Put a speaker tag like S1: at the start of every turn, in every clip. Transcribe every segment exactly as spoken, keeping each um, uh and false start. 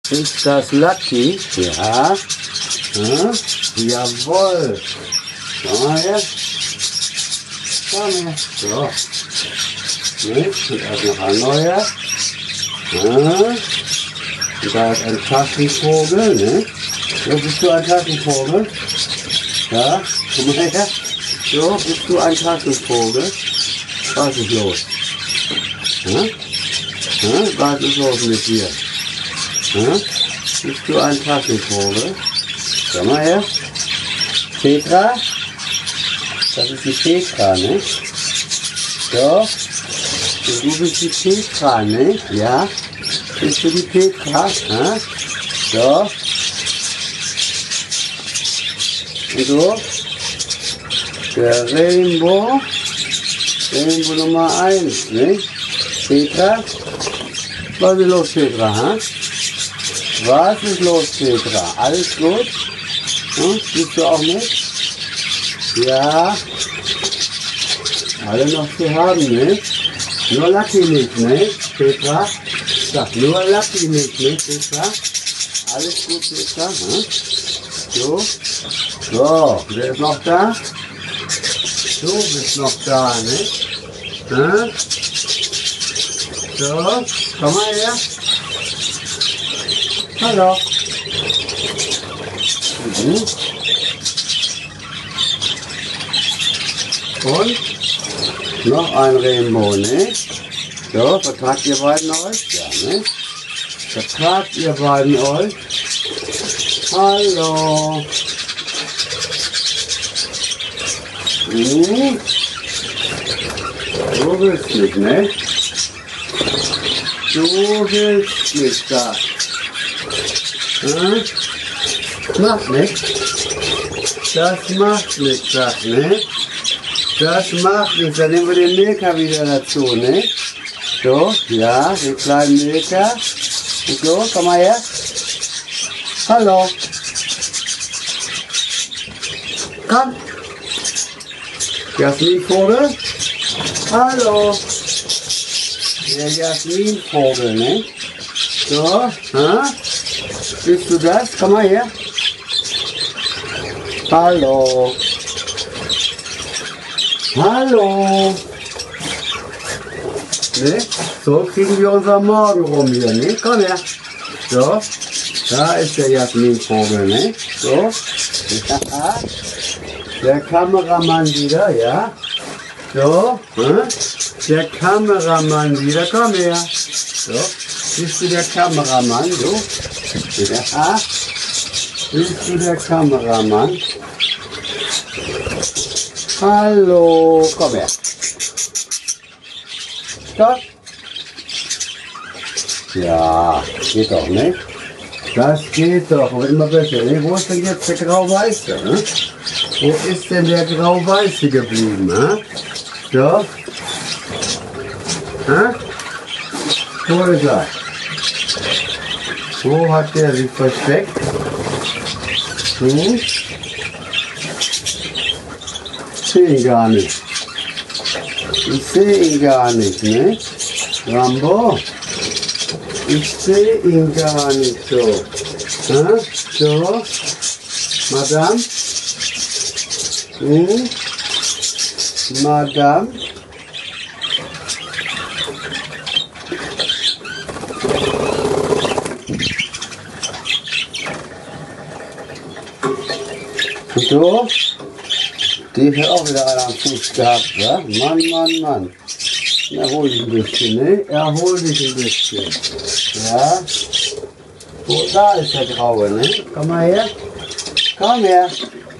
S1: Ist das Lucky? Ja. Hm? Jawohl. Komm mal her. Komm her. So. Ne? Und erst noch ein neuer. Hm? Und da ist ein Taschenvogel. Ne? So, bist du ein Taschenvogel? Ja, komm mal her. So, bist du ein Taschenvogel? Was ist los? Hm? Hm? Was ist los mit dir? Hm? Bist du ein Taschenvogel? Komm mal her. Petra? Das ist die Petra, ne? So. Und du bist die Petra, ne? Ja? Bist du die Petra? Hm? So. Und du? Der Rainbow. Rainbow Nummer eins, ne? Petra? Was ist los, Petra, hm? Was ist los, Petra? Alles gut? Hm? Bist du auch mit? Ja. Alle noch zu haben, ne? Nur Lucky nicht, ne? Petra? Sag nur Lucky nicht, ne, Petra? Alles gut, Petra? Hm? So. So, wer ist noch da? Du bist noch da, ne? Hm? So, komm mal her. Hallo. Mhm. Und noch ein Rainbow, ne? So, vertragt ihr beiden euch? Ja, ne? Vertragt ihr beiden euch? Hallo. Mhm. Du willst nicht, ne? Du willst nicht da. Hm? Macht nichts. Das macht nichts, sag, ne? Das macht nichts. Dann nehmen wir den Milka wieder dazu, ne? So, ja, den kleinen Milka. Und so, komm mal her. Hallo. Komm. Jasminvogel. Hallo. Der Jasminvogel, ne? So, ha? Bist du das? Komm mal her. Hallo. Hallo. Ne? So kriegen wir unser Morgen rum hier, ne? Komm her. So. Da ist der Jasminvogel, ne? So. Ja. Der Kameramann wieder, ja? So. Hm? Der Kameramann wieder. Komm her. So. Bist du der Kameramann, du? Ja. Bist du der Kameramann? Hallo. Komm her. Stopp. Ja, geht doch, ne? Das geht doch, aber immer besser, ne? Wo ist denn jetzt der Grau-Weiße, ne? Wo ist denn der Grau-Weiße geblieben, ne? So. Hä? Wo ist er? Wo hat der sich versteckt? Hm? Ich sehe ihn gar nicht. Ich sehe ihn gar nicht, ne? Rambo? Ich sehe ihn gar nicht so. Hä? So? Madame? Hm? Madame? So? Die hat auch wieder einen am Fuß gehabt, ja? Mann, Mann, Mann. Erhol dich ein bisschen, ne? Erhol dich ein bisschen. Ja? Wo, da ist der Graue, ne? Komm mal her. Komm her.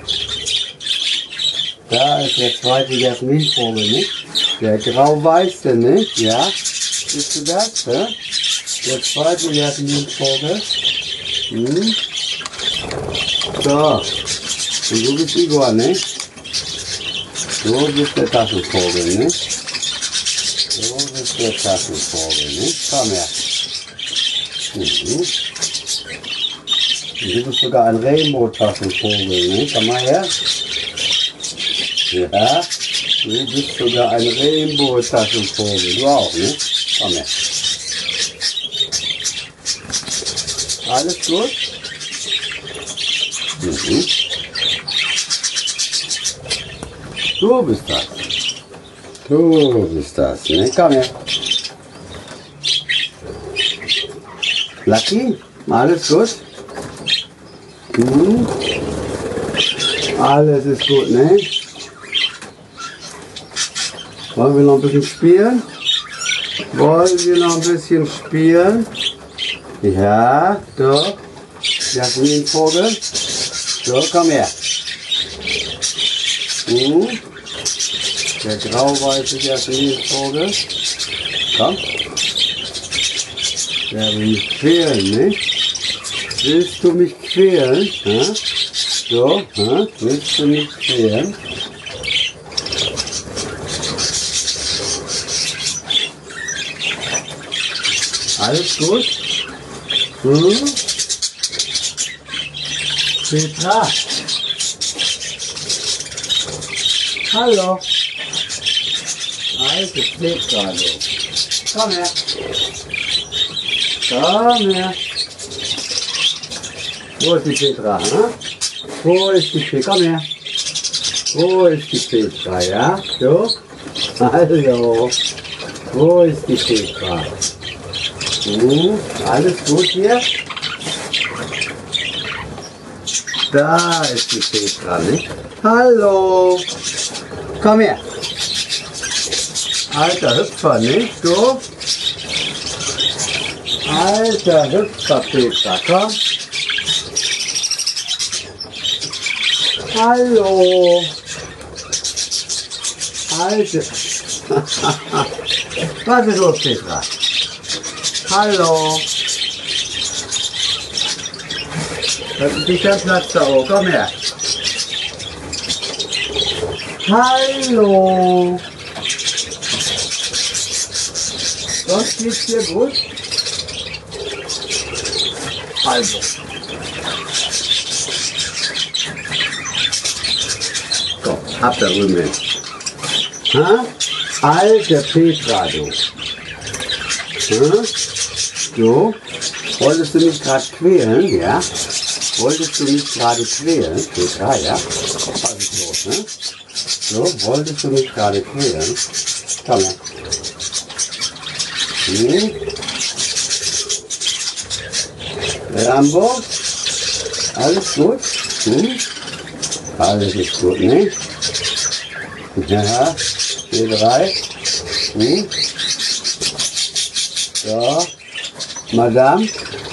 S1: Da ist der zweite Jasminvogel, ne? Der Grau-Weiße, ne? Ja? Bist du das, ne? Der zweite Jasminvogel. Hm? So. Und du bist Igor, ne? Du bist der Taschenvogel, ne? Du bist der Taschenvogel, ne? Komm her. Mhm. Und du bist sogar ein Rainbow-Taschenvogel, ne? Komm mal her. Ja, du bist sogar ein Rainbow-Taschenvogel. Du auch, ne? Komm her. Alles gut? Mhm. Du bist das. Du bist das, ne? Komm her. Lucky, alles gut? Mhm. Alles ist gut, ne? Wollen wir noch ein bisschen spielen? Wollen wir noch ein bisschen spielen? Ja, doch. Jasminvogel. So, komm her. Uh, der grau-weiße Jasminvogel. Komm. Der will mich quälen, nicht? Willst du mich quälen? Hä? So, hä? Willst du mich quälen? Alles gut? Hm? Petra? Hallo? Alte Petra, du. Komm her. Komm her. Wo ist die Petra? Hm? Wo ist die Petra? Komm her. Wo ist die Petra, ja? So? Hallo. Wo ist die Petra? Hm, alles gut hier? Da ist die Petra, nicht? Hallo! Komm her! Alter Hüpfer, nicht? Du? Alter Hüpfer, Petra, komm! Hallo! Alte... Was ist los, Petra? Hallo! Das ist nicht ganz Platz da oben. Komm her! Hallo! Was geht's dir gut? Also. Komm, ab da drüben hin. Ha? Alte Petra, du. Ha? So, wolltest du mich gerade quälen, ja? Wolltest du mich gerade quälen, Petra, ja? Was ist los, ne? So, wolltest du mich gerade quälen? Komm her. Hm? Rambo? Alles gut? Hm? Alles ist gut, ne? Ja, B drei. Hm? So. Madame?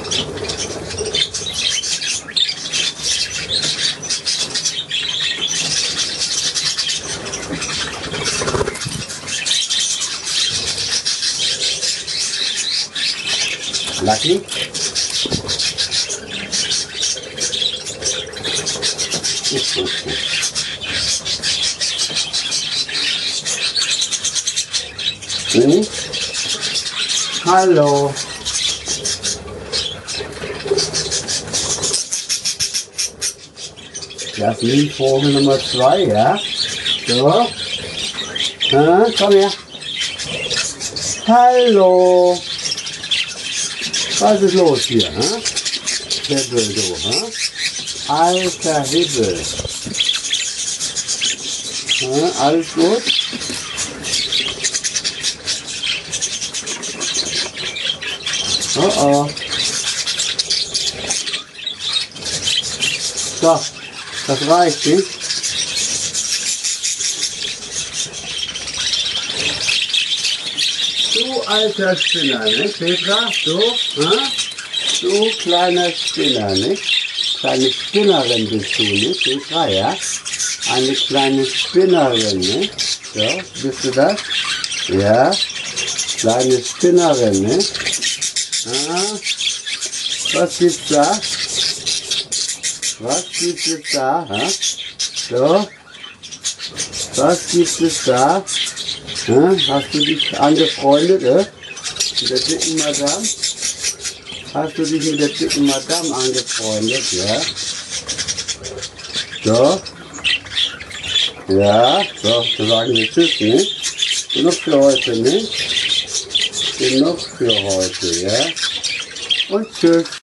S1: Lucky? Hm? Hallo. Jasminvogel Nummer zwei, ja? So. Ha, komm her. Hallo. Was ist los hier, ha? Hibbel, du, ha? Alter Hibbel. Ha, alles gut? Oh oh. So, das reicht nicht. Du alter Spinner, ne, Petra? Du, ha? Du kleiner Spinner, ne? Kleine Spinnerin bist du, ne, Petra, ja? Eine kleine Spinnerin, ne? So, bist du das? Ja, kleine Spinnerin, ne? Ah, was gibt's da? Was gibt es da? Ha? So, was gibt es da? Ha? Hast du dich angefreundet, äh? Mit der dicken Madame? Hast du dich mit der dicken Madame angefreundet, ja? So. Ja, so, so sagen wir Tschüss, ne? Genug für heute, ne? Genug für heute, ja? Und Tschüss.